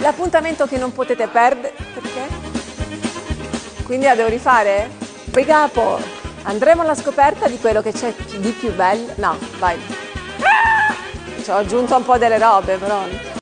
l'appuntamento che non potete perdere. Perché? Quindi la devo rifare? Brigapo! Andremo alla scoperta di quello che c'è di più bello. No, vai. Ci ho aggiunto un po' delle robe, però.